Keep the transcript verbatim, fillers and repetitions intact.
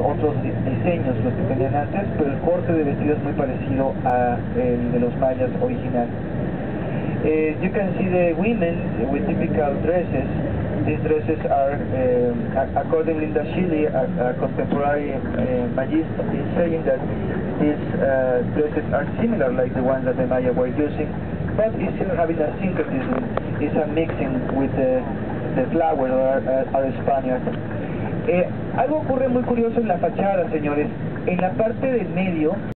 otros diseños los que tenían antes, pero el corte de vestido es muy parecido a el de los mayas original. Uh, you can see the women with typical dresses. These dresses are, um, according to Linda Shilly, a, a contemporary uh, magist, is saying that these uh, dresses are similar like the ones that the Maya were using, but it's still having a syncretism, it's a mixing with the, the flowers or our Spaniards. Eh, algo ocurre muy curioso en la fachada, señores. En la parte del medio